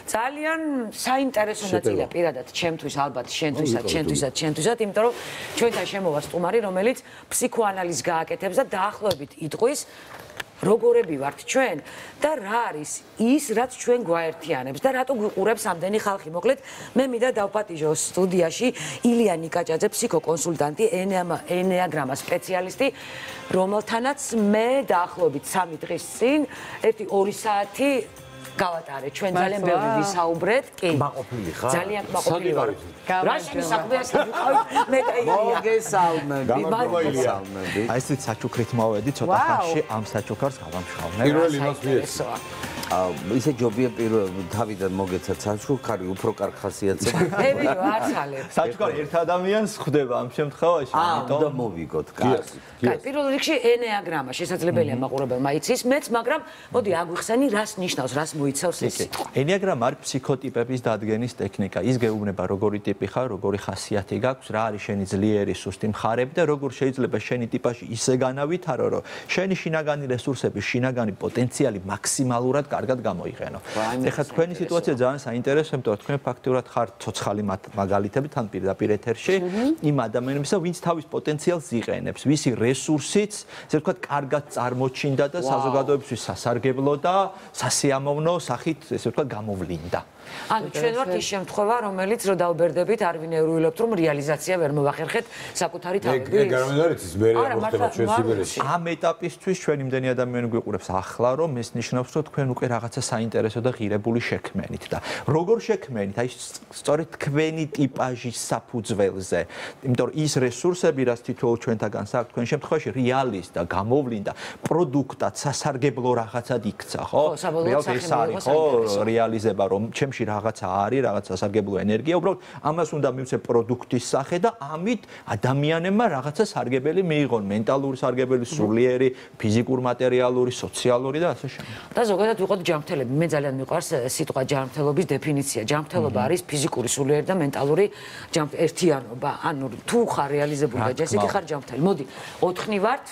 ძალიან საინტერესო ნაწილია პირადად ჩემთვის ალბათ შენთვისაც, იმიტომ რომ ჩვენთან შემოვა სტუმარი, რომელიც ფსიქოანალიზს გააკეთებს და დაახლოებით იტყვის როგორები ვართ ჩვენ და რა არის ის, რაც ჩვენ გვაერთიანებს და რატო გვიყურებს ამდენი ხალხი. მოკლედ, მე მინდა დავპატიჟო სტუდიაში ილია ნიკაჭაძე, ფსიქოკონსულტანტი, ენეაგრამას სპეციალისტი, რომელთანაც მე დაახლოებით 3 დღის წინ 1-2 საათი გავატარე. ჩვენ ძალიან ბევრი ვისაუბრეთ. კი. მაყოფილი ხარ? ძალიან მაყოფილი ვარ. რა შემისახებია საერთოდ მე და ილია. მოგესალმები. აი ესეთ საჩუქრით მოვედი ცოტა ხანში ამ საჩუქარს გავამშავნე. პირველი მას მიეცვა. ისე ჯობია თავიდან მოგეცათ საჩუქარი უფრო კარგ ხასიათზე. მე ვიო არცალებ. საჩუქარი ერთ ადამიანს ხვდება ამ შემთხვევაში, ამიტომ და მოვიგოთ. კაი, პირველ რიგში ენეაგრამა შესაძლებელია მაყურებელმა იცის, მეც, მაგრამ მოდი აგვიხსენი, რას ნიშნავს, რას მოიცავს ეს სიტყვა. ენეაგრამა არის ფსიქოტიპების დადგენის ტექნიკა. ის გეუბნება როგორი ტიპი ხარ, როგორი ხასიათი გაქვს, რა არის შენი ძლიერი სუსტი მხარები და როგორ შეიძლება შენი ტიპაში ისე განავითარო, რომ შენი შინაგანი რესურსები, შინაგანი პოტენციალი მაქსიმალურად კარგად გამოიყენო. ეხლა თქვენი სიტუაცია ძალიან საინტერესოა, იმიტომ რომ თქვენ ფაქტურად ხართ ცოცხალი მაგალითები თან პირდაპირ ეთერში იმ ადამიანებისა, ვინც თავის პოტენციალს იყენებს, ვისი რესურსიც, ესე ვთქვათ, კარგად წარმოჩინდა და საზოგადოებისთვის სასარგებლო და სასიამოვნო სახით, ესე ვთქვათ, გამოვლინდა. ანუ ჩვენ ვართ ის შემთხვევა, რომელიც რო დავბერდებით, არ ვინეურულებთ, რომ რეალიზაცია ვერ მოვახერხეთ საკუთარი თავები. ეგ არ არის მე მოხდება ჩვენ სიბერეში. ამ ეტაპისთვის ჩვენ იმდენი ადამიანი გვიყურებს ახლა, რომ ეს ნიშნავს, რომ თქვენ უკვე რაღაცა საინტერესო და ღირებული შექმენით და როგორ შექმენით? აი სწორედ თქვენი ტიპაჟის საფუძველზე. იმიტომ რომ ის რესურსები, რაც თითოეულ ჩვენთაგან საერთოდ თქვენ შემთხვევაში რეალის და გამოვლინდა პროდუქტად, სასარგებლო რაღაცად იქცა, ხო? რეალურად ეს არის, ხო, რეალიზება, რომ ჩემში რაღაცა არის, რაღაც სასარგებლო ენერგია, უბრალოდ ამას უნდა მივცე პროდუქტის სახე და ამით ადამიანებმა რაღაცა სარგებელი მიიღონ, მენტალური სარგებელი, სულიერი, ფიზიკურ, მატერიალური, სოციალური და ასე შემდეგ. და ზოგადად ვიყოთ ჯანმრთელები. მე ძალიან მიყვარს სიტყვა ჯანმრთელობის დეფინიცია. ჯანმრთელობა არის ფიზიკური, სულიერი და მენტალური ერთიანობა. ანუ თუ ხარ რეალიზებული და ჯესიკი ხარ ჯანმრთელი. მოდი, 4 ვართ.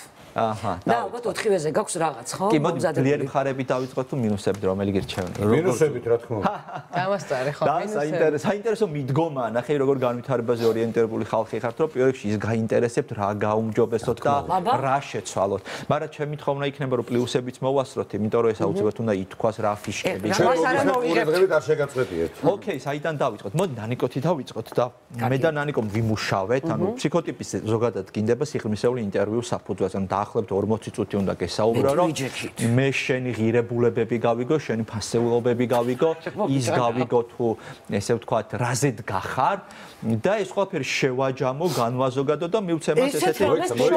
და ალბათ 4-ვეზე გაქვს რაღაც, ხო? კი, მოდი ძლიერი მხარებით დავიწყოთ თუ მინუსებით რომელი გირჩევენ? მინუსებით რა თქმა უნდა. გამასწარე ხო? და საინტერესო მიდგომა, ნახე როგორ განვითარებაზე ორიენტირებული ხალხი ხართ, რომ პირველ რიგში ის გაინტერესებთ რა გაუმჯობესოთ და რა შეცვალოთ. მაგრამ ჩემი თხოვნა იქნება რომ პლუსებიც მოვასწროთ, იმიტომ რომ ეს აუცილებლად უნდა ითქვას რა ფიშკები. ჩვენ არ შეგაწყვეტიეთ. ოკეი, საიდან დავიწყოთ? მოდი ნანიკოთი დავიწყოთ და მე და ნანიკომ ვიმუშავეთ, ანუ ფსიქოტიპის ზოგადად გინდება სიღრმისეული ინტერვიუ საფუძველზე, ანუ დაახლოებით 40 წუთი უნდა გესაუბრო, რომ მე შენი ღირებულებები გავიგო, შენი ფასეულობები გავიგო, ის გავიგო თუ ესე ვთქვათ, რაზედ გახარ და ეს ყველაფერი შევაჯამო, განვაზოგადო და მივცე მას ესეთი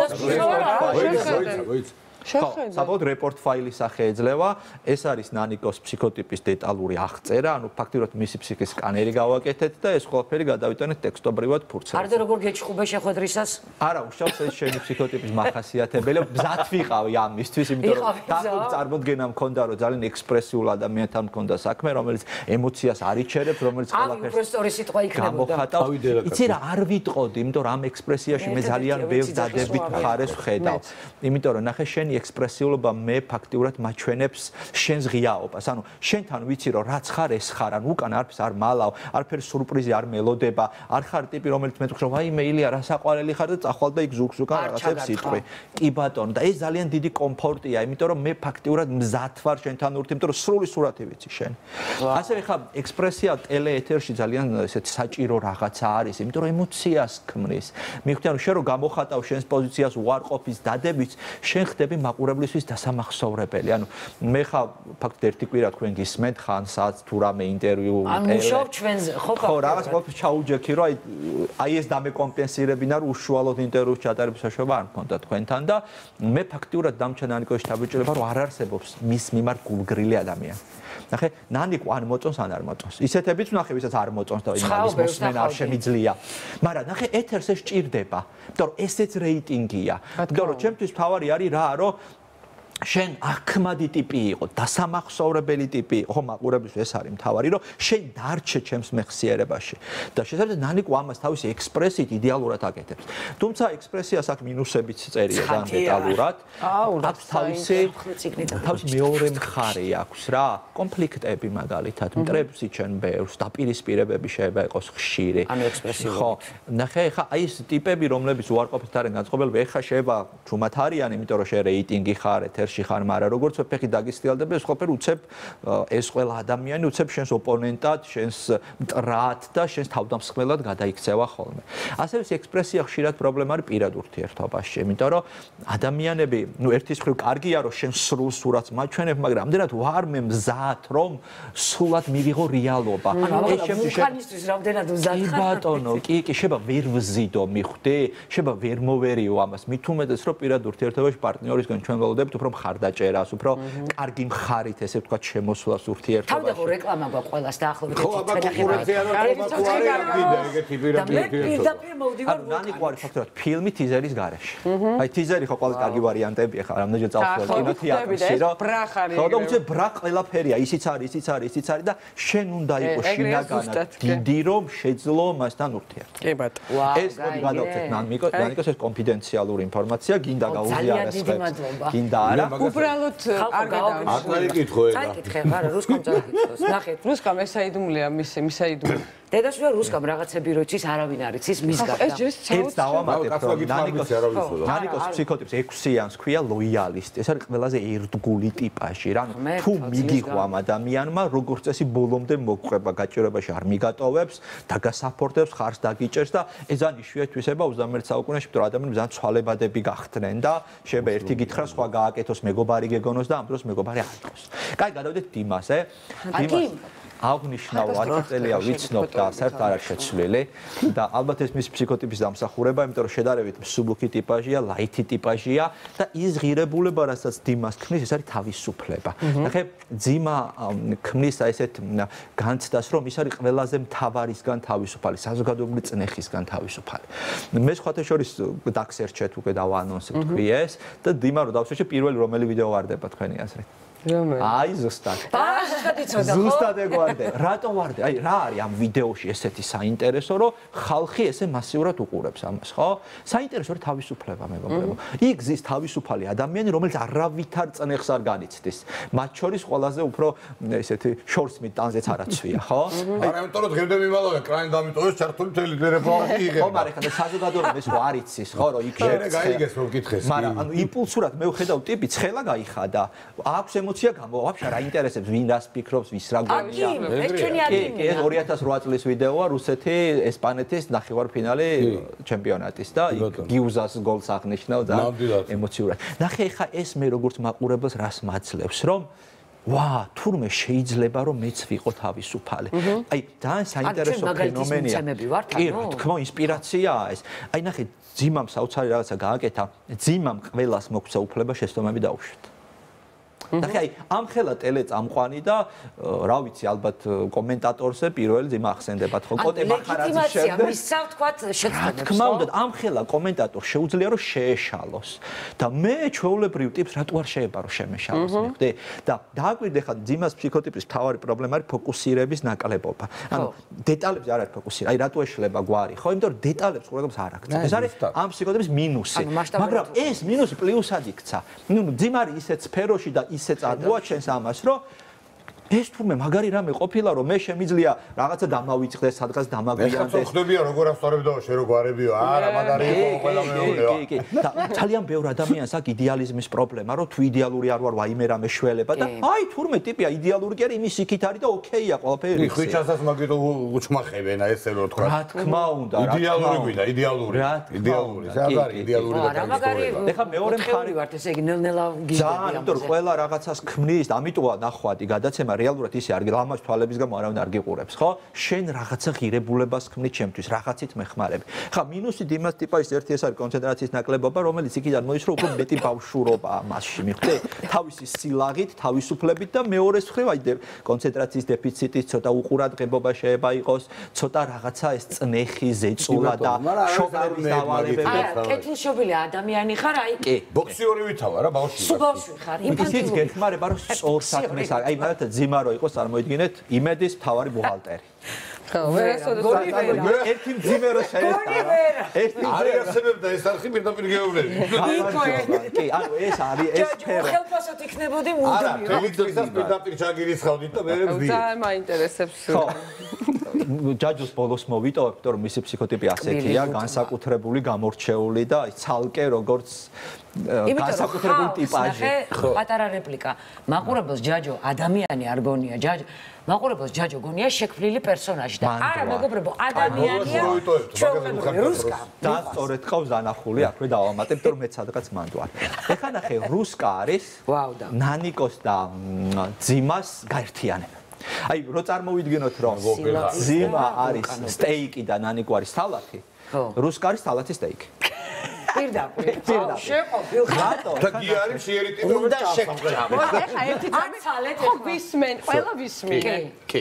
საბოლოოდ რეპორტ ფაილის სახე ეძლევა. ეს არის ნანიკოს ფსიქოტიპის დეტალური აღწერა, ანუ ფაქტიურად მისი ფსიქის სკანერი გავაკეთეთ და ეს ყველაფერი გადავიტანეთ ტექსტობრივად ფურცელზე. არ და როგორ გეჭხუბე შეხვედრისას? არა, უშავს ეს შენი ფსიქოტიპის მახასიათებელი. მზად ვიყავი ამისთვის, იმიტომ რომ დაახლოებით წარმოდგენა მქონდა, რომ ძალიან ექსპრესიულ ადამიანთან მქონდა საქმე, რომელიც ემოციას არ იჩერებს, რომელიც ყველაფერს სწორი სიტყვა იქნებოდა. იცი რა, არ ვიტყოდი, იმიტომ რომ ამ ექსპრესიაში მე ძალიან ბევრ დადებით მხარეს ვხედავ. იმიტომ რომ ნახე შენი ექსპრესიულობა მე ფაქტიურად მაჩვენებს შენს ღიაობას. ანუ შენთან ვიცი რომ რაც ხარ ეს ხარ, ანუ უკან არაფერს არ მალავ, არაფერი სურპრიზი არ მელოდება, არ ხარ ტიპი რომელიც მეტყვი რომ ვაიმე ილია რა საყვარელი ხარ და წახვალ და იქ ზურგს უკან რაღაცებს იტყვი. კი ბატონო და ეს ძალიან დიდი კომფორტია, იმიტომ რომ მე ფაქტიურად მზად ვარ შენთან ურთი, იმიტომ რომ სრული სურათი ვიცი შენ. ასევე ხა ექსპრესია ტელეეთერში ძალიან ესეთი საჭირო რაღაცა არის, იმიტომ რომ ემოციას ქმნის. მიხვდი ანუ შენ რომ გამოხატავ შენს პოზიციას უარყოფის დადებით, შენ ხდები მაყურებლისთვის დასამახსოვრებელი. ანუ მე ხა ფაქტ ერთი კვირა თქვენ გისმენთ ხან საათს თუ რამე ინტერვიუ მუშაობ ჩვენზე, ხო? ხო, რაღაც ყოველთვის ჩაუჯექი რომ აი ეს დამეკომპენსირებინა რომ უშუალოდ ინტერვიუს ჩატარების საშუალება არ მქონდა თქვენთან და მე ფაქტიურად დამჩა ნანიკოვის შთაბეჭდილება რომ არ არსებობს მის მიმართ გულგრილი ადამიანი. ნახე, ნანიკო ან მოწონს ან არ მოწონს. ისეთებიც ნახე, ვისაც არ მოწონს და იმის მოსმენა არ შემიძლია. მაგრამ ნახე, ეთერს ეს ჭირდება. იმიტომ რომ ესეც რეიტინგია. იმიტომ რომ ჩემთვის თავარი არის რა, რომ შენ აქმადი ტიპი იყო, დასამახსოვრებელი ტიპი იყო, ხო, მაყურებელს ეს არის მთავარი, რომ შენ დარჩე ჩემს მეხსიერებაში. და შესაძლოა ნანიკო ამას თავისი ექსპრესიით იდეალურად აკეთებს. თუმცა ექსპრესიას აქ მინუსებიც წერია ძალიან დეტალურად. აქვს თავისი მეორე მხარე აქვს რა, კონფლიქტები მაგალითად, მტრებში ჩვენ ბევრს, დაპირისპირებები შეიძლება იყოს ხშირი. ანუ ექსპრესიულად. ხო, ნახე, ხა აი ეს ტიპები, რომლებიც უარყოფით არიან განწყობილები, ეხა შეიძლება ჩუმად არიან, იმიტომ რომ შე რეიტინგი ხარ, ეთერში ხარ, მაგრამ როგორც ვეფეხი დაგისტიალდება, ეს ყოფილი უცებ ეს ყველა ადამიანი უცებ შენს ოპონენტად, შენს მტრად და შენს თავდამსხმელად გადაიქცევა ხოლმე. ასევე ეს ექსპრესია ხშირად პრობლემა არის პირად ურთიერთობაში, იმიტომ რომ ადამიანები, ნუ ერთის მხრივ კარგია, რომ შენ სრულ სურათს მაჩვენებ, მაგრამ ამდენად ვარ მე მზად, რომ სულად მივიღო რეალობა. ეს შემთხვევაში რამდენად მზად ხარ? ბატონო, კი, შეიძლება ვერ ვზიდო, მიხვდი? შეიძლება ვერ მოვერიო ამას. მით უმეტეს, რომ პირად ურთიერთობაში პარტნიორისგან ჩვენ ველოდებით უფრო მხარდაჭერას, უფრო კარგი მხარით, ესე ვთქვათ, შემოსვლას ურთიერთობაში. თავდაყო რეკლამა გვაქვს ყველას დაახლოებით. ხო, აბა კონკურენცია რომ აკუარი არ გინდა ეგეთი პირდაპირ მოვდივარ ნანიკო არის ფაქტორად ფილმი ტიზერის გარეშე. აი ტიზერი ხო ყველა კარგი ვარიანტებია ხა, რამდენჯერ წავსვლა კინოთეატრში, რომ ხო და უცებ ბრა ყველაფერია, ისიც არის და შენ უნდა იყოს შინაგანად დიდი რომ შეძლო მასთან ურთიერთობა. კი ბატონო. ეს მოდი გადავწეთ ნანიკოს ეს კონფიდენციალური ინფორმაცია, გინდა გაუზიარეს ხებს. გინდა არა. უბრალოდ არ გადავიწყო. აკარი კითხო ეხლა. წაიკითხე, არა, რუსკომ წაიკითხოს. ნახეთ, რუსკამ ესაიდუმლია მისაიდუმლია. დედაშვილ რუსკამ რაღაცები რო იცის, არავინ არ იცის მის გარდა. ეს ჯერ ეს დავამატებ, რომ ნანიკოს ფსიქოტიპს 6-იანს ქვია ლოიალისტი. ეს არის ყველაზე ერთგული ტიპაჟი, რა. თუ მიგიღვა ამ ადამიანმა, როგორც წესი ბოლომდე მოგყვება, გაჭირებაში არ მიგატოვებს, დაგასაფორდებს, ხარს დაგიჭერს და ეს ძალიან იშვიათი თვისება 21 საუკუნეში, რომ ადამიანები ძალიან ცვალებადები გახდნენ და შეიძლება ერთი გითხრა სხვა გააკეთოს, მეგობარი გეგონოს და ამ დროს მეგობარი არ იყოს. კაი, გადავიდეთ დიმასე. დიმას აღნიშნავ 10 წელია ვიცნობ და საერთოდ არ არის შეცვლილი და ალბათ ეს მის ფსიქოტიპის დამსახურება, იმიტომ რომ შედარებით მსუბუქი ტიპაჟია, ლაითი ტიპაჟია და ის ღირებულება, რასაც დიმას ქმნის, ეს არის თავისუფლება. ნახე, ძიმა ქმნის ესეთ განცდას, რომ ის არის ყველაზე მთავარისგან თავისუფალი, საზოგადოებრივი წნეხისგან თავისუფალი. მე სხვათა შორის დაგსერჩეთ უკვე დავაანონსებ თქვი ეს და დიმა რო დავსერჩე, პირველი რომელი ვიდეო ვარდება თქვენი აზრით? აი ზუსტად. ზუსტად ეგვარდე. რატო ვარდე? აი რა არის ამ ვიდეოში ესეთი საინტერესო, რომ ხალხი ესე მასიურად უყურებს ამას, ხო? საინტერესო არის თავისუფლება, მეგობრებო. იქ ზის თავისუფალი ადამიანი, რომელიც არავითარ წნეხს არ განიცდის. მათ შორის ყველაზე უფრო ესეთი შორსმით ტანზეც არაცვია, ხო? არა, იმიტომ რომ დღემდე მიმალავე კრაინ დამიტოვეს ჩართული ტელეფონი იღება. ხო, მაგრამ ხა საზოგადოება ეს არ იცის, ხო, რომ იქ გაიგეს რომ გითხეს. მაგრამ ანუ იმპულსურად მე ვხედავ ტიპი ცხელა გაიხადა. აქვს ემოცია გამო, ვაფშე რა ინტერესებს, ვინ რას ფიქრობს, ვის რა გონია. ეს ჩვენი ადამიანი. ეს 2008 წლის ვიდეოა რუსეთი ესპანეთის ნახევარფინალი ჩემპიონატის და გიუზას გოლს აღნიშნავ და ემოციურად. ნახე ხა ეს მე როგორც მაყურებელს რას მაძლევს, რომ ვა, თურმე შეიძლება რომ მეც ვიყო თავისუფალი. აი, ძალიან საინტერესო ფენომენია. კი, რა თქმა უნდა, ინსპირაციაა ეს. აი, ნახე, ძიმამ საოცარი რაღაცა გააკეთა, ძიმამ ყველას მოგვცა უფლება შეცდომები დაუშვათ. ნახე, აი, ამხელა ტელეწამყვანი და რა ვიცი, ალბათ კომენტატორზე პირველი ძიმა ახსენდებათ, ხო, კოტე მახარაძის შემდეგ. მისცა თქვათ შეცდომებს. რა თქმა უნდა, ამხელა კომენტატორ შეუძლია რომ შეეშალოს და მე ჩვეულებრივ ტიპს რატო არ შეიძლება რომ შემეშალოს, მიხვდი? და დააკვირდე ხა ძიმას ფსიქოტიპის მთავარი პრობლემა არის ფოკუსირების ნაკლებობა. ანუ დეტალებზე არ არის ფოკუსირება. აი, რატო ეშლება გვარი, ხო? იმიტომ რომ დეტალებს ყურადღებას არ აქცევს. ეს არის ამ ფსიქოტიპის მინუსი. მაგრამ ეს მინუსი პლუსად იქცა. ნუ ძიმა არის ისეთ სფეროში და ისე წარმოაჩენს ამას, რომ ეს თურმე მაგარი რამე ყოფილა, რომ მე შემიძლია რაღაცა დამავიწყდეს, სადღაც დამაგვიანდეს. ეხლა ხდებია როგორ ასწორებდა, შე რო გვარებიო, არა, მაგარი იყო ყველა მეურვეა. კი. და ძალიან ბევრ ადამიანს აქვს იდეალიზმის პრობლემა, რომ თუ იდეალური არ ვარ, ვაიმე რამე შველება და აი თურმე ტიპია იდეალური კი არის, იმის იქით არის და ოკეია ყველაფერი. ხვიჩასაც მაგიტო უჩმახებენ, ესე რო თქვა. რა თქმა უნდა, იდეალური გვიდა, იდეალური. საერთოდ არის იდეალური და მაგარი. ეხლა მეორე მხარე ვართ, ესე იგი ნელ-ნელა გიზრდება. ძალიან, იმიტომ რომ ყველა რაღაცას ქმნის და ამიტომა ნახვადი გადაცემა რეალურად ისე არ გილამაზ თვალების გამო არავინ არ გიყურებს, ხო? შენ რაღაცა ღირებულებას ქმნი ჩემთვის, რაღაცით მეხმარები. ხა მინუსი დიმას ტიპაჟის ერთი ეს არის კონცენტრაციის ნაკლებობა, რომელიც იქიდან მოდის, რომ უფრო მეტი ბავშვურობაა მასში, მიხვდი? თავისი სილაღით, თავისუფლებით და მეორეს მხრივ აი კონცენტრაციის დეფიციტის ცოტა უყურადღებობა შეიძლება იყოს, ცოტა რაღაცა ეს წნეხი, ზეწოლა და შოკების დავალებები. კეთილშობილი ადამიანი ხარ, აი ბოქსიორი ვითავა რა ბავშვი. სულ ბავშვი ხარ, ისიც გეხმარება რომ სწორ საქმეს, აი მაგალითად ძიმა რო იყოს, წარმოიდგინეთ, იმედის მთავარი ბუღალტერი. ხო, ვერასოდეს ერთი მძიმე რო შეესწარა. ერთი არ არსებობდა ეს არხი პირდაპირ გეუბნები. კი, ანუ ეს არის ეს სფერო. ხელფასად იქნებოდი არა, მუდმივად. თელევიზიას პირდაპირ ჩაგირიცხავდით და მე ვზდი. ძალიან მაინტერესებს. ხო. ჯაჯოს ბოლოს მოვიტოვებ, იმიტომ რომ მისი ფსიქოტიპი ასეთია, განსაკუთრებული, გამორჩეული და ცალკე როგორც განსაკუთრებული ტიპაჟი. პატარა რეპლიკა. მაყურებელს ჯაჯო ადამიანი არ გონია, ჯაჯო. მაყურებელს ჯაჯო გონია შექმნილი პერსონაჟი და არა მეგობრებო, ადამიანია. რუსკა. და სწორედ ყავს დანახული, აქვე დავამატებ, რომ მეც სადღაც მანდვარ. ეხლა ნახე, რუსკა არის ნანიკოს და ძიმას გაერთიანება. აი, რო წარმოვიდგინოთ, რომ ძიმა არის სტეიკი და ნანიკო არის სალათი, რუსკა არის სალათი სტეიკი. პირდაპირ. შეყოფილ რატო? და კი არის შეერი ტიპი რომ ჩასამღერებს. ეხა ერთი ცალეთ ხო ვისმენ, ყველა ვისმენ. კი.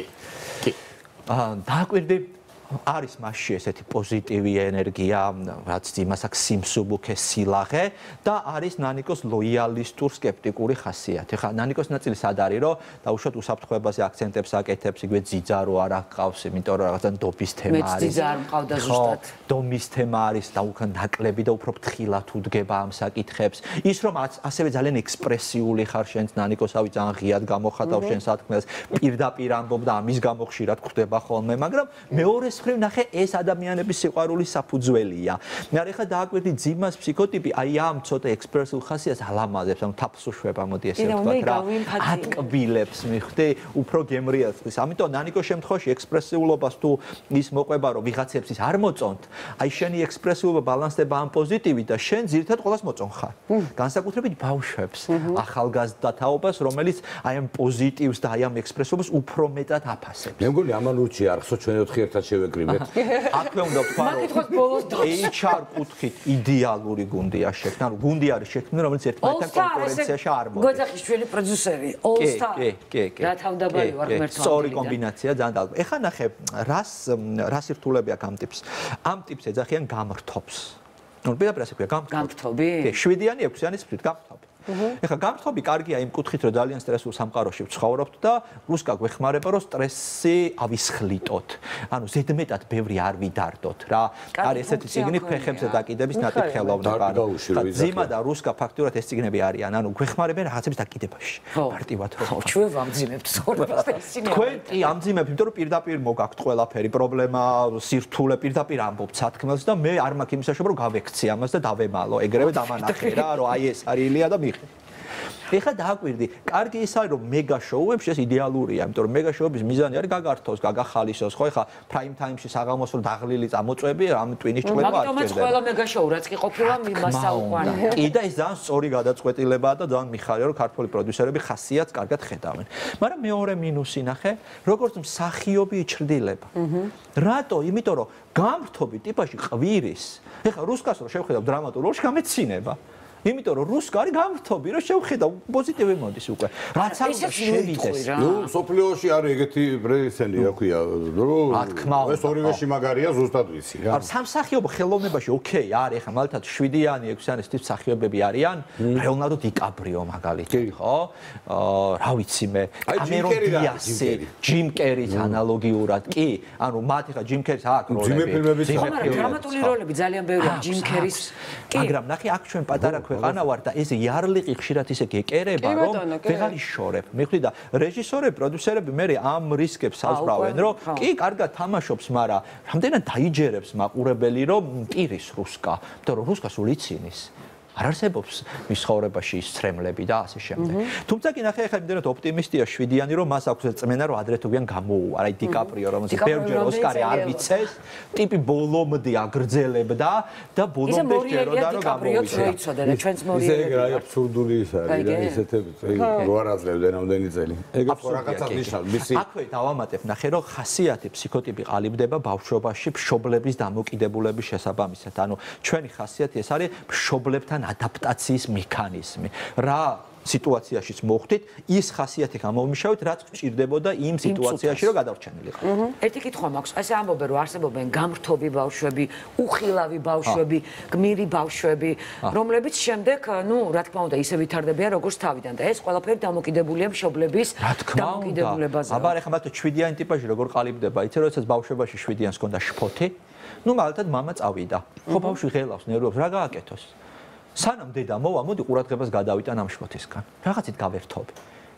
დააკვირდი არის მასში ესეთი პოზიტივი ენერგია, რაც იმას აქვს სიმსუბუქე სილაღე და არის ნანიკოს ლოიალისტურ სკეპტიკური ხასიათი. ხა ნანიკოს ნაწილი სად არის, რომ დაუშვათ უსაფრთხოებაზე აქცენტებს აკეთებს, იგივე ძიძა რო არ აქვს, იმიტომ რომ რაღაცა დობის თემა არის. მეც ძიძა არ მყავდა ზუსტად. დომის თემა არის და უკან ნაკლები და უფრო ფრთხილად უდგება ამ საკითხებს. ის რომ ასევე ძალიან ექსპრესიული ხარ შენს ნანიკოსავი ძალიან ღიად გამოხატავს შენ სათქმელს, პირდაპირ ამბობ და ამის გამო ხშირად ხვდება ხოლმე, მაგრამ მეორე მხრივ ნახე ეს ადამიანების სიყვარულის საფუძველია. მე ახლა დააკვირდი ძიმას ფსიქოტიპი, აი ამ ცოტა ექსპრესიულ ხასიათს ალამაზებს, ანუ თაფს უშვება, მოდი ესე ვთქვათ რა. ატკბილებს, მიხვდი, უფრო გემრიელს. ამიტომ ნანიკოს შემთხვევაში ექსპრესიულობას თუ ის მოყვება, რომ ვიღაცებს ის არ მოწონთ, აი შენი ექსპრესიულობა ბალანსდება ამ პოზიტივით და შენ ძირითადად ყოველას მოწონ ხარ. განსაკუთრებით ბავშვებს, ახალგაზრდა თაობას, რომელიც აი ამ პოზიტივს და აი ამ ექსპრესიულობას უფრო მეტად აფასებს. მე მგონი ამან ურჩი არ ხსო ჩვენ ოთხი ერთად შევეკრიბეთ. აქვე უნდა ვთქვა, რომ HR კუთხით идеალური გუნდია შექმნა, ანუ გუნდი არის შექმნილი, რომელიც ერთმანეთთან კონკურენციაში არ მოდის. გოძახიშვილი პროდიუსერი, All Star. კი. რა თავდაბალი ვარ ღმერთო. სწორი კომბინაცია ძალიან დალ. ეხლა ნახე, რა სირთულები აქვს ამ ტიპს. ამ ტიპს ეძახიან გამრთობს. ნუ პირდაპირ ასე ქვია, გამრთობი? კი, 7-იანი, 6-იანი სფრით გამრთობი. ეხლა გამრთობი კარგია იმ კუთხით, რომ ძალიან სტრესულ სამყაროში ვცხოვრობთ და რუსკა გვეხმარება, რომ სტრესი ავისხლიტოთ. ანუ ზედმეტად ბევრი არ ვიდარდოთ რა. არის ესეთი წიგნი ფეხებზე დაკიდების ნატიფხელოვნება. ძიმა და რუსკა ფაქტურად ეს წიგნები არიან, ანუ გვეხმარებენ რაღაცების დაკიდებაში. მარტივად რომ. ხო, ჩვენ ვამძიმებთ ცხოვრებას და ისინი. თქვენ კი ამძიმებთ, იმიტომ რომ პირდაპირ მოგაქვთ ყველაფერი პრობლემა, სირთულე პირდაპირ ამბობთ სათქმელს და მე არ მაქვს იმის საშუალება, რომ გავექცი ამას და დავემალო. ეგრევე დამანახე რა, რომ აი ეს არის ილია და ეხლა დააკვირდი, კარგი ის არის რომ მეგა შოუებში ეს идеალურია, იმიტომ რომ მეგა შოუების მიზანი არის გაგართოს, გაგახალისოს, ხო ეხლა პრაიმ ტაიმში საღამოს რო დაღლილი წამოწვევი, ამ ტვინის ჭყვება არ მაგიტომაც ყველა მეგა შოუ რაც კი ყოფილა მასაუყვანია. კი და ეს ძალიან სწორი გადაწყვეტილებაა და ძალიან მიხარია რომ ქართული პროდიუსერები ხასიათს კარგად ხედავენ. მაგრამ მეორე მინუსი ნახე, როგორც მსახიობი იჩრდილება. რატო? იმიტომ რომ გამრთობი ტიპაში ყვირის. ეხლა რუსკას რო შევხედავ დრამატულ როლში გამეცინება. იმიტომ რომ რუსკა არის გამრთობი, რომ შევხედავ პოზიტივი მოდის უკვე. რაც არ უნდა შევიდეს. ნუ სოფლიოში არის ეგეთი პრეზიდენტი, რა ქვია, რომ ეს ორივეში მაგარია ზუსტად ვიცი რა. არ სამსახიობო ხელოვნებაში ოკეი არის, ახლა მაგალითად 7-იანი, 6-იანი ტიპის მსახიობები არიან, რეონალდო დიკაბრიო მაგალითად, ხო? რა ვიცი მე, კამერონ დიასი, ჯიმ კერის ანალოგიურად, კი, ანუ მათ ახლა ჯიმ კერის აქვს როლები. დრამატული როლები ძალიან ბევრია ჯიმ კერის. მაგრამ ნახე, აქ ჩვენ პატარა ქვეყანა ვარ და ეს იარლიყი ხშირად ისე გეკერება, რომ ვეღარ იშორებ. მიხვდი და რეჟისორები, პროდიუსერები მე ამ რისკებს ასწავენ, რომ კი, კარგად თამაშობს, მაგრამ რამდენად დაიჯერებს მაყურებელი, რომ პირის რუსკა, იმიტომ რომ რუსკა სულ იცინის. არ არსებობს მის ცხოვრებაში სწრემლები და ასე შემდეგ. თუმცა კი ნახე ახლა იმდენად ოპტიმისტია 7-იანი რომ მას აქვს წმენა რომ ადრე თუ გვიან გამოუვა. აი დიკაპრიო რომელსაც ბევრჯერ ოსკარი არ მიცეს, ტიპი ბოლომდე აგრძელებდა და ბოლომდე ჯეროდა რომ გამოვიდა. ისე რა აბსურდული ის არის რა ისეთები რო არ აძლევდნენ ამდენი წელი. ეგეც რაღაცას ნიშნავს მისი. აქვე დავამატებ ნახე რომ ხასიათი ფსიქოტიპი ყალიბდება ბავშვობაში მშობლების დამოკიდებულების შესაბამისად. ანუ ჩვენი ხასიათი ეს არის მშობლებთან ადაპტაციის მექანიზმი. რა სიტუაციაშიც მოხდით, ის ხასიათი გამომიშავეთ, რაც გჭირდებოდა იმ სიტუაციაში, რომ გადარჩენილიყო. ერთი კითხვა მაქვს, ასე ამბობენ, რომ არსებობენ გამრთობი ბავშვები, უხილავი ბავშვები, გმირი ბავშვები, რომლებიც შემდეგ, ნუ, რა თქმა უნდა, ისე ვითარდებიან, როგორც თავიდან და ეს ყველაფერი დამოკიდებულია მშობლების დამოკიდებულებაზე. აბა, ეხლა მათო 7-იანი ტიპაჟი როგორ ყალიბდება? იცი, როდესაც ბავშვობაში 7-იანს ჰქონდა შფოთი, ნუ მაგალითად მამა წავიდა. ხო, ბავშვი ღელავს, ნერვებს, რა გააკეთოს? სანამ დედა მოვა, მოდი ყურადღებას გადავიტან ამ შფოთისგან. რაღაცით გავერთობი.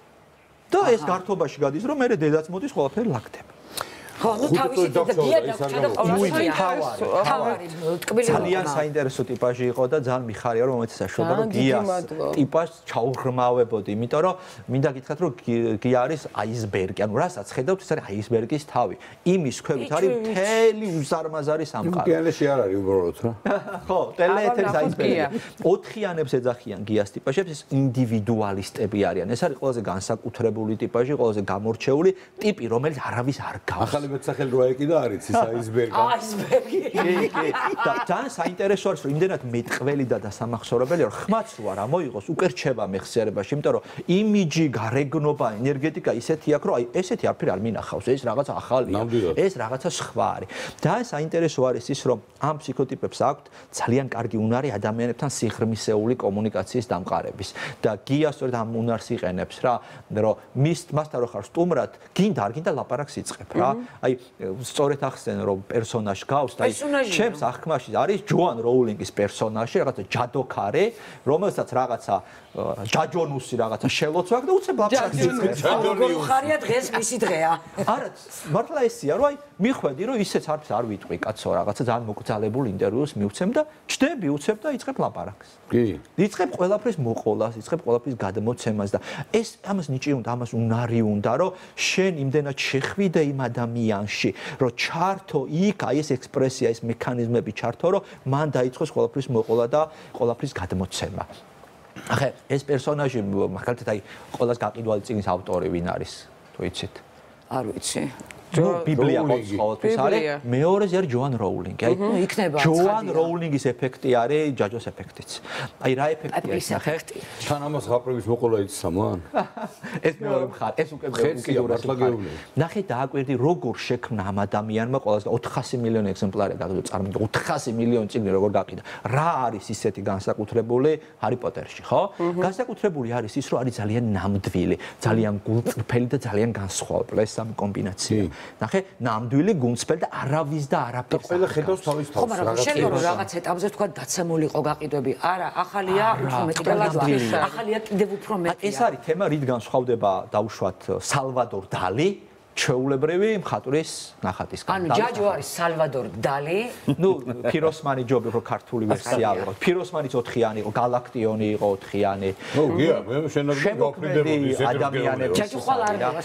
და ეს გართობაში გადის, რომ მე დედაც მოდის ყველაფერი ლაგდება. ხო, ნუ თავისი და გია დაგვჭირდა და ყოველთვის თავარი ტკბილი ძალიან საინტერესო ტიპაჟი იყო და ძალიან მიხარია რომ მომეც საშუალება რომ გიას ტიპაჟს ჩაუღრმავებოდი, იმიტომ რომ მინდა გითხრათ რომ გია არის აისბერგი, ანუ რასაც ხედავთ ეს არის აისბერგის თავი. იმის ქვევით არის მთელი უზარმაზარი სამყარო. კიანეში არ არის უბრალოდ რა. ხო, ტელეეთერის აისბერგი. 4-იანებს ეძახიან გიას ტიპაჟებს, ეს ინდივიდუალისტები არიან. ეს არის ყველაზე განსაკუთრებული ტიპაჟი, ყველაზე გამორჩეული ტიპი, რომელიც არავის არ გავს. მეტსახელი რო აიკიდა არის ის აისბერგი. აისბერგი. კი. და ძალიან საინტერესო არის რომ იმდენად მეტყველი და დასამახსოვრებელი რომ ხმაც რო არ მოიღოს, უკვე რჩება მეხსიერებაში, იმიტომ რომ იმიჯი, გარეგნობა, ენერგეტიკა ისეთი აქვს, რომ აი ესეთი არაფერი არ მინახავს, ეს რაღაცა ახალია. ეს რაღაცა სხვა არის. და საინტერესო არის ის, რომ ამ ფსიქოტიპებს აქვთ ძალიან კარგი უნარი ადამიანებთან სიღრმისეული კომუნიკაციის დამყარების. და გია სწორედ ამ უნარს იყენებს რა, რომ მასთან რო ხარ სტუმრად, გინდა არ გინდა ლაპარაკს იწყებ რა. აი სწორედ ახსენე რომ პერსონაჟი გავს და ჩემს აღქმაში არის ჯოან როულინგის პერსონაჟი, რაღაცა ჯადოქარი, რომელსაც რაღაცა ჯაჯონუსი რაღაცა შელოცვა და უცებ ლაპარაკს იწყებს. როგორ ხარია დღეს მისი დღეა. არა, მართლა ესია, რომ აი მიხვედი რომ ისეც არც არ ვიტყვი კაცო რაღაცა ძალიან მოკრძალებულ ინტერვიუს მივცემ და ჩდები უცებ და იწყებ ლაპარაკს. კი. იწყებ ყველაფრის მოყოლას, იწყებ ყველაფრის გადმოცემას და ეს ამას ნიჭი უნდა, ამას უნარი უნდა, რომ შენ იმდენად შეხვიდე იმ ადამიანში, რომ ჩართო იქ აი ეს ექსპრესია, ეს მექანიზმები ჩართო, რომ მან დაიწყოს ყველაფრის მოყოლა და ყველაფრის გადმოცემა. ახლა ეს პერსონაჟი მაგალითად აი ყოველას გაყიდვალი წიგნის ავტორი ვინ არის, თუ იცით? არ ვიცი. ბიბლია ყოველთვის არის, მეორეზე არის ჯოან როულინგი. აი იქნება ჯოან როულინგის ეფექტი არის ჯაჯოს ეფექტიც. აი რა ეფექტია ეს ნახე? თან ამას ღაპრების მოყოლა იცის ამან? ეს მეორე მხარე, ეს უკვე უკიდურეს მხარე. ნახე დააკვირდი როგორ შექმნა ამ ადამიანმა ყოველას 400 მილიონი ეგზემპლარი გადაიღო, წარმოვიდგინე 400 მილიონი წიგნი როგორ გაყიდა. რა არის ისეთი განსაკუთრებული ჰარი პოტერში, ხო? განსაკუთრებული არის ის, რომ არის ძალიან ნამდვილი, ძალიან გულწრფელი და ძალიან განსხვავებული ეს სამი კომბინაცია. ნახე, ნამდვილი, გუნწფელი და არავის და არაფერს. ყველა ხედავს თავის თავს. ხო, მაგრამ შეიძლება რომ რაღაც ეტაპზე თქვა დაცემული იყო გაყიდვები. არა, ახალია უფრო მეტი გადაგვაქვს. ახალია კიდევ უფრო მეტია. ეს არის თემა, რით განსხვავდება დაუშვათ სალვადორ დალი ჩვეულებრივი მხატვრის ნახატისგან. ანუ ჯაჯო არის სალვადორ დალი. ნუ ფიროსმანი ჯობი უფრო ქართული ვერსია იყო. ფიროსმანის 4-იანი იყო, გალაქტიონი იყო 4-იანი. ნუ გია, მე შენაგები გავფრინდებოდი ადამიანები. ჯაჯო ხვალ არ არის.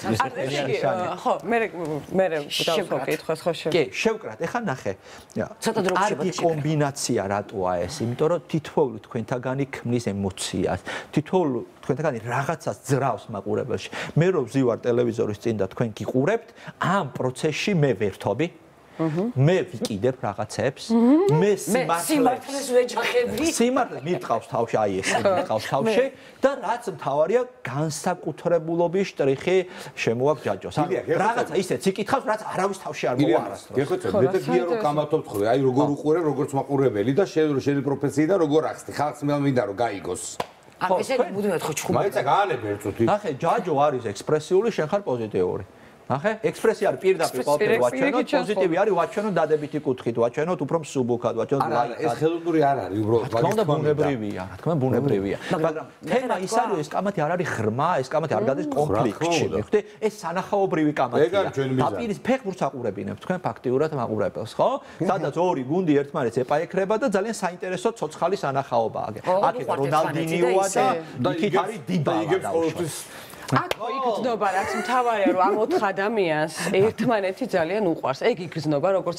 ხო, მე დავსო კითხოს ხო შევ. კი, შევკრათ. ეხლა ნახე. ცოტა დრო შევა. არის კომბინაცია რატოა ეს? იმიტომ რომ თითოეული თქვენთაგანი ქმნის ემოციას. თითოეული თქვენთაგანი რაღაცას ძრავს მაყურებელში. მე რო ვზივარ ტელევიზორის წინ და თქვენ გიყურებთ, ამ პროცესში მე ვერთობი. მე ვიკიდებ რაღაცებს, მე სიმართლეს ვეჯახები. სიმართლე მიტყავს თავში, აი ეს მიტყავს თავში და რაც მთავარია განსაკუთრებულობის შტრიხი შემოაქვს ჯაჯოს. რაღაცა ისეც იკითხავს, რაც არავის თავში არ მოვა არასდროს. გეხოცე, მე და გია რომ კამათობთ ხოლმე, აი როგორ უყურებ, როგორც მაყურებელი და შენი პროფესიიდან როგორ ახსნი, ხალხს მინდა რომ გაიგოს. ანუ ესე მუდმივად ხო ჩხუბობ. მაიცა გაანებ ერთუთი. ნახე, ჯაჯო არის ექსპრესიული, შენ ხარ პოზიტიური. ახე, ექსპრესია არის პირდაპირ ყოველთვის ვაჩვენოთ, პოზიტივი არის ვაჩვენოთ დადებითი კუთხით, ვაჩვენოთ უფრო მსუბუქად, ვაჩვენოთ ლაიკად. ეს ხელოვნური არ არის, უბრალოდ რა თქმა უნდა ბუნებრივია, რა თქმა უნდა ბუნებრივია. მაგრამ თემა ის არის, ეს კამათი არ არის ღრმა, ეს კამათი არ გადის კონფლიქტში, მეხუთე, ეს სანახაობრივი კამათია. დაპირის ფეხბურთს აყურებინებთ თქვენ ფაქტიურად მაყურებელს, ხო? სადაც ორი გუნდი ერთმანეთს ეპაექრება და ძალიან საინტერესო ცოცხალი სანახაობაა. აქ რონალდინიოა და იქით არის დინბალა დაუშვათ. აქ იგრძნობა რაც მთავარია რომ ამ 4 ადამიანს ერთმანეთი ძალიან უყვარს. ეგ იგრძნობა როგორც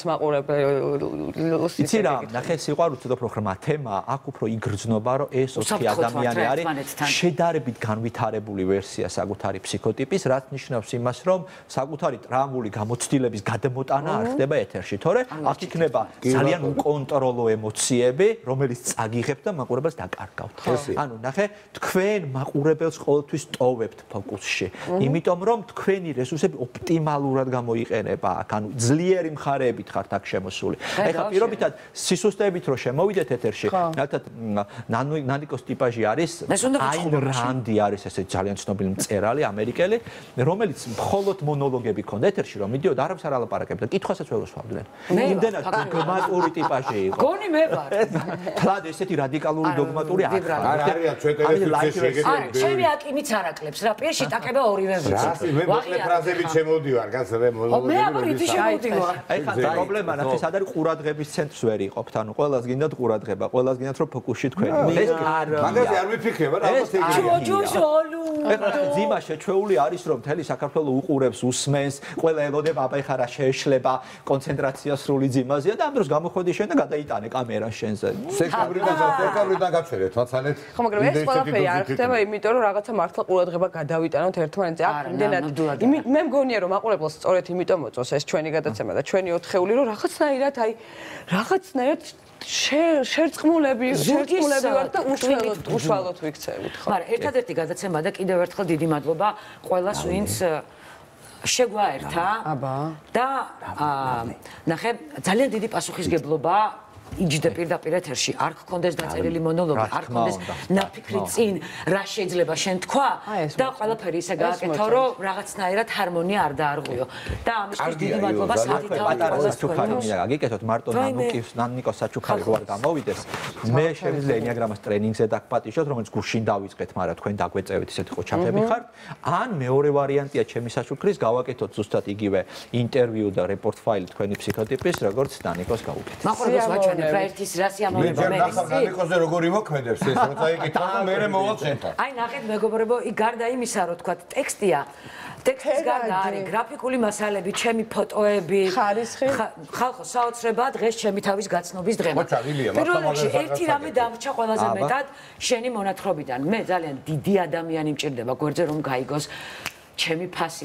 მაყურებელს. იცი რა, ნახე სიყვარული ცოტა უფრო ღრმა თემა, აქ უფრო იგრძნობა რომ ეს 4 ადამიანი არის შედარებით განვითარებული ვერსია საკუთარი ფსიქოტიპის, რაც ნიშნავს იმას, რომ საკუთარი ტრამვული გამოცდილების გადმოტანა არ ხდება ეთერში, თორე აქ იქნება ძალიან უკონტროლო ემოციები, რომელიც წაგიღებთ და მაყურებელს დაკარგავთ. ანუ ნახე, თქვენ მაყურებელს ყოველთვის ტოვებთ ფოკუსში. იმიტომ რომ თქვენი რესურსები ოპტიმალურად გამოიყენება აქ, ანუ ძლიერი მხარეებით ხართ აქ შემოსული. ეხლა პირობითად სისუსტეებით რო შემოვიდეთ ეთერში, ნათათ ნანიკოს ტიპაჟი არის, აინ რანდი არის ესე ძალიან ცნობილი მწერალი ამერიკელი, რომელიც მხოლოდ მონოლოგები ქონდა ეთერში, რომ მიდიოდა არაფერს არ ალაპარაკებდა, კითხვასაც ვერ უსვამდნენ. იმდენად დოგმატური ტიპაჟი იყო. გონი მე ვარ. თლად ესეთი რადიკალური დოგმატური არ არია ჩვენ ტელევიზიაში შეგეძლო. ჩემი აკიმიც არ აკლებს რა. პირში ტაკება ორივე ვიცი. მე მოკლე ფრაზებით შემოვდივარ, კაცრე მონოლოგები. მე აბარითი შემოვდივარ. ეხლა პრობლემა ნახე სად არის ყურადღების ცენტრს ვერ იყოფთ, ანუ ყველას გინდათ ყურადღება, ყველას გინდათ რომ ფოკუსში თქვენი. ეს არ მაგაზე არ ვიფიქრება რა, ალბათ ეგ. ჯოჯოლუ. ეხლა ძიმა შეჩეული არის რომ მთელი საქართველო უყურებს, უსმენს, ყველა ელოდება აბა ეხლა რა შეეშლება, კონცენტრაცია სრული ძიმაზეა და ამ დროს გამოხვედი შენ და გადაიტანე კამერა შენზე. სექტაბრიდან გაჩერეთ, ვაცალეთ. ხო, მაგრამ ეს ყველაფერი არ ხდება, იმიტომ რომ რაღაცა მართლა ყურადღება გადავიტანოთ ერთმანეთზე. აქ იმდენად მე მგონია რომ მაყურებელს სწორედ იმიტომ მოწონს ეს ჩვენი გადაცემა და ჩვენი 4-ეული რომ რაღაცნაირად შერწყმულები ვართ და უშუალოდ ვიქცევით, ხო? მაგრამ ერთადერთი გადაცემა და კიდევ ერთხელ დიდი მადლობა ყველას, ვინც შეგვაერთა. და ნახე, ძალიან დიდი პასუხისგებლობა იჯდა პირდაპირ ეთერში, არ გქონდეს დაწერილი მონოლოგი, არ გქონდეს ნაფიქრი წინ, რა შეიძლება შენ თქვა და ყველაფერი ისე გააკეთო, რომ რაღაცნაირად ჰარმონია არ დაარღვიო. და ამისთვის დიდი მადლობა საათით პატარა საჩუქარი მინდა გაგიკეთოთ, მარტო ნანიკოს საჩუქარი რო არ გამოვიდეს. მე შემიძლია ენიაგრამას ტრენინგზე დაგპატიშოთ, რომელიც გუშინ დავიწყეთ, მაგრამ თქვენ დაგვეწევით, ისეთი ხო ჩაფები ხართ. ან მეორე ვარიანტია ჩემი საჩუქრის, გავაკეთოთ ზუსტად იგივე ინტერვიუ და რეპორტ ფაილი თქვენი ფსიქოტიპის, როგორც ნანიკოს გავუკეთეთ. მაყურებელს ვაჩვენებ რა ერთის რა სიამოვნება მე ნახავ ნანიკოზე როგორი მოქმედებს ეს, როცა იკითხა და მე მოვალ შენთან. აი ნახეთ მეგობრებო, იქ გარდა იმისა, რომ თქვა ტექსტია, ტექსტის გარდა არის გრაფიკული მასალები, ჩემი ფოტოები, ხარისხი, ხალხო საოცრებაა დღეს ჩემი თავის გაცნობის დღე. პირველ რიგში ერთი რამე დამრჩა ყველაზე მეტად შენი მონათხრობიდან. მე ძალიან დიდი ადამიანი მჭირდება გვერდზე რომ გაიგოს ჩემი ფასი